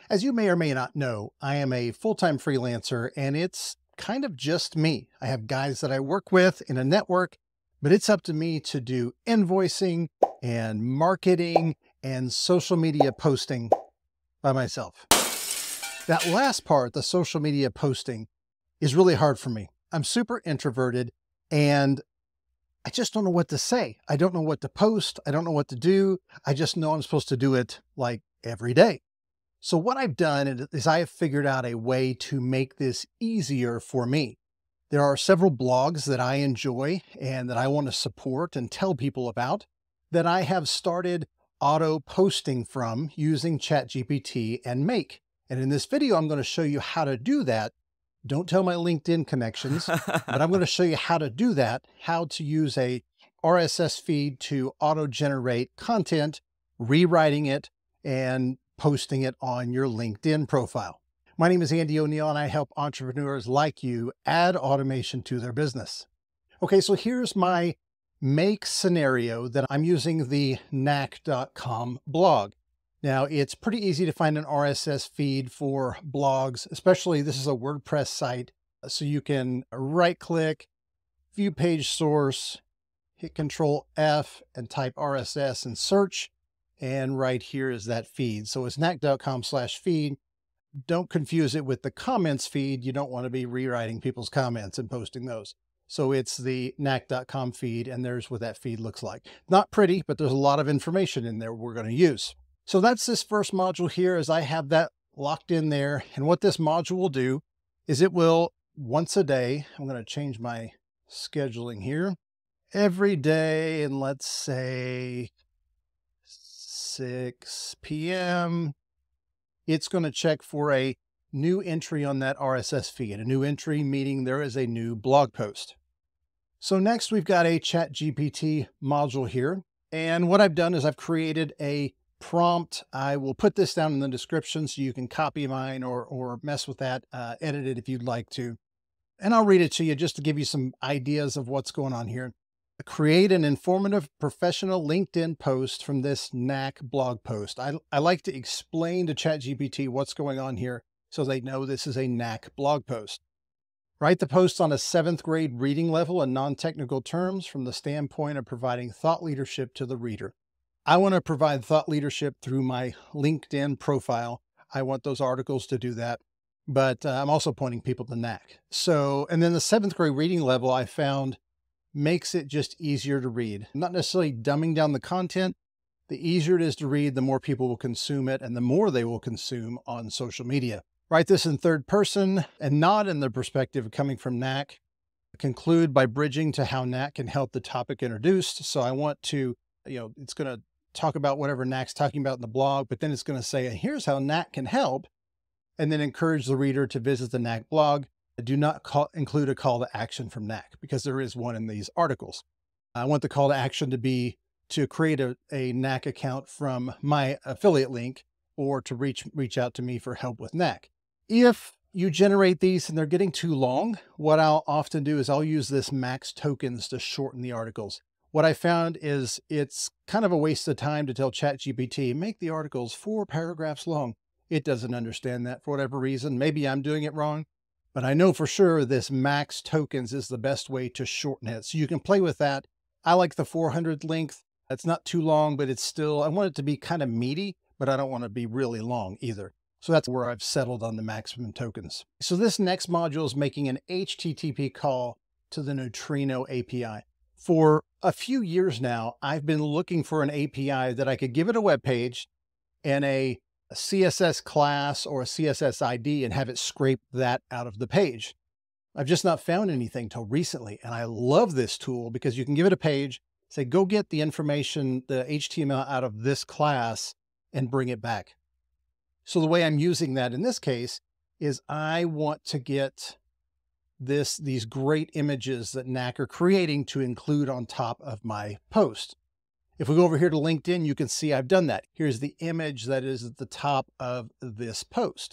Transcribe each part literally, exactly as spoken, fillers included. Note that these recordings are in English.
As you may or may not know, I am a full-time freelancer and it's kind of just me. I have guys that I work with in a network, but it's up to me to do invoicing and marketing and social media posting by myself. That last part, the social media posting, is really hard for me. I'm super introverted and I just don't know what to say. I don't know what to post. I don't know what to do. I just know I'm supposed to do it like every day. So what I've done is I have figured out a way to make this easier for me. There are several blogs that I enjoy and that I want to support and tell people about that I have started auto posting from using Chat G P T and Make. And in this video, I'm going to show you how to do that. Don't tell my LinkedIn connections, but I'm going to show you how to do that, how to use a R S S feed to auto-generate content, rewriting it, and posting it on your LinkedIn profile. My name is Andy O'Neill, and I help entrepreneurs like you add automation to their business. Okay, so here's my Make scenario that I'm using the knack dot com blog. Now, it's pretty easy to find an R S S feed for blogs, especially this is a WordPress site. So you can right-click, view page source, hit Control F and type R S S and search. And right here is that feed. So it's knack dot com slash feed. Don't confuse it with the comments feed. You don't want to be rewriting people's comments and posting those. So it's the knack dot com feed, and there's what that feed looks like. Not pretty, but there's a lot of information in there we're going to use. So that's this first module here, as I have that locked in there. And what this module will do is it will once a day, I'm going to change my scheduling here, every day, and let's say six p m, it's going to check for a new entry on that R S S feed. A new entry meaning there is a new blog post. So next we've got a Chat G P T module here. And what I've done is I've created a prompt. I will put this down in the description so you can copy mine or, or mess with that, uh, edit it if you'd like to. And I'll read it to you just to give you some ideas of what's going on here. Create an informative professional LinkedIn post from this Knack blog post. I, I like to explain to Chat G P T what's going on here so they know this is a Knack blog post. Write the post on a seventh grade reading level in non-technical terms from the standpoint of providing thought leadership to the reader. I want to provide thought leadership through my LinkedIn profile. I want those articles to do that, but uh, I'm also pointing people to Knack. So, and then the seventh grade reading level I found makes it just easier to read. Not necessarily dumbing down the content. The easier it is to read, the more people will consume it and the more they will consume on social media. Write this in third person and not in the perspective coming from Knack. Conclude by bridging to how Knack can help the topic introduced. So I want to, you know, it's going to talk about whatever Knack's talking about in the blog, but then it's going to say, here's how Knack can help, and then encourage the reader to visit the Knack blog. Do not call, include a call to action from Knack because there is one in these articles. I want the call to action to be to create a, a Knack account from my affiliate link or to reach, reach out to me for help with Knack. If you generate these and they're getting too long, what I'll often do is I'll use this max tokens to shorten the articles. What I found is it's kind of a waste of time to tell Chat G P T, make the articles four paragraphs long. It doesn't understand that for whatever reason. Maybe I'm doing it wrong, but I know for sure this max tokens is the best way to shorten it. So you can play with that. I like the four hundred length. It's not too long, but it's still, I want it to be kind of meaty, but I don't want to be really long either. So that's where I've settled on the maximum tokens. So this next module is making an H T T P call to the Nutrino A P I. For a few years now, I've been looking for an A P I that I could give it a web page and a C S S class or a C S S I D and have it scrape that out of the page. I've just not found anything till recently. And I love this tool because you can give it a page, say, go get the information, the H T M L out of this class and bring it back. So the way I'm using that in this case is I want to get this, these great images that Knack are creating to include on top of my post. If we go over here to LinkedIn, you can see I've done that. Here's the image that is at the top of this post.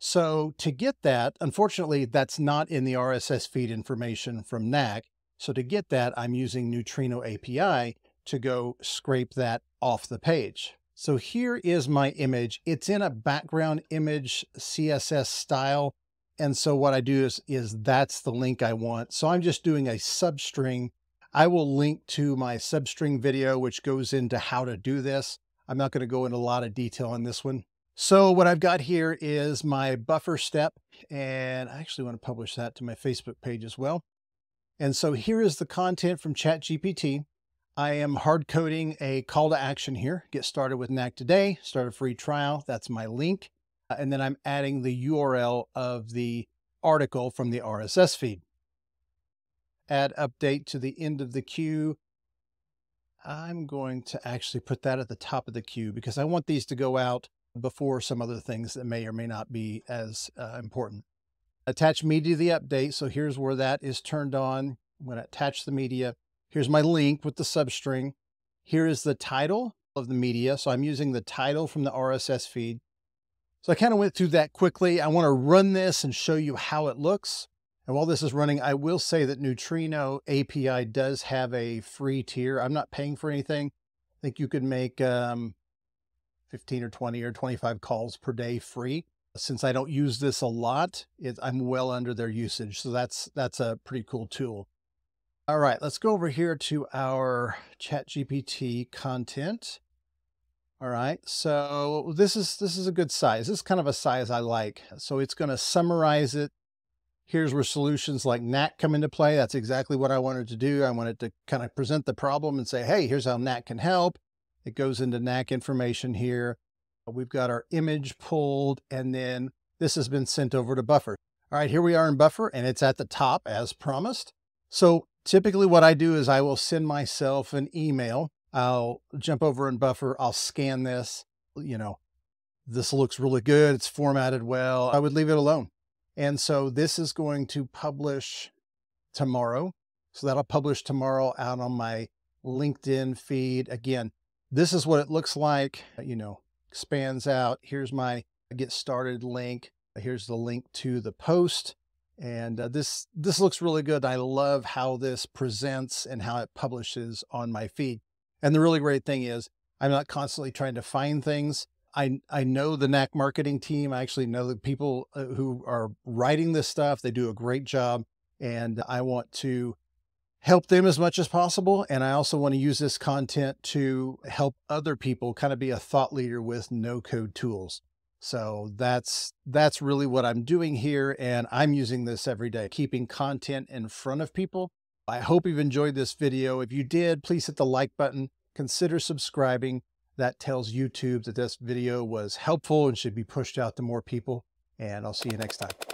So to get that, unfortunately, that's not in the R S S feed information from Knack. So to get that, I'm using Nutrino A P I to go scrape that off the page. So here is my image. It's in a background image C S S style. And so what I do is, is that's the link I want. So I'm just doing a substring. I will link to my substring video, which goes into how to do this. I'm not going to go into a lot of detail on this one. So what I've got here is my buffer step, and I actually want to publish that to my Facebook page as well. And so here is the content from Chat G P T. I am hard coding a call to action here. Get started with N A C today, start a free trial. That's my link. Uh, and then I'm adding the U R L of the article from the R S S feed. Add update to the end of the queue. I'm going to actually put that at the top of the queue because I want these to go out before some other things that may or may not be as uh, important. Attach media to the update. So here's where that is turned on. I'm going to attach the media. Here's my link with the substring. Here is the title of the media. So I'm using the title from the R S S feed. So I kind of went through that quickly. I want to run this and show you how it looks. And while this is running, I will say that Nutrino A P I does have a free tier. I'm not paying for anything. I think you could make um, fifteen or twenty or twenty-five calls per day free. Since I don't use this a lot, it, I'm well under their usage. So that's, that's a pretty cool tool. All right, let's go over here to our Chat G P T content. All right, so this is, this is a good size. This is kind of a size I like. So it's going to summarize it. Here's where solutions like N A C come into play. That's exactly what I wanted to do. I wanted to kind of present the problem and say, hey, here's how N A C can help. It goes into N A C information here. We've got our image pulled, and then this has been sent over to Buffer. All right, here we are in Buffer, and it's at the top as promised. So typically what I do is I will send myself an email. I'll jump over in Buffer. I'll scan this. You know, this looks really good. It's formatted well. I would leave it alone. And so this is going to publish tomorrow. So that'll publish tomorrow out on my LinkedIn feed. Again, this is what it looks like, you know, expands out. Here's my get started link. Here's the link to the post. And uh, this, this looks really good. I love how this presents and how it publishes on my feed. And the really great thing is I'm not constantly trying to find things. I, I know the N A C marketing team. I actually know the people who are writing this stuff. They do a great job, and I want to help them as much as possible. And I also want to use this content to help other people kind of be a thought leader with no code tools. So that's, that's really what I'm doing here. And I'm using this every day, keeping content in front of people. I hope you've enjoyed this video. If you did, please hit the like button, consider subscribing. That tells YouTube that this video was helpful and should be pushed out to more people. And I'll see you next time.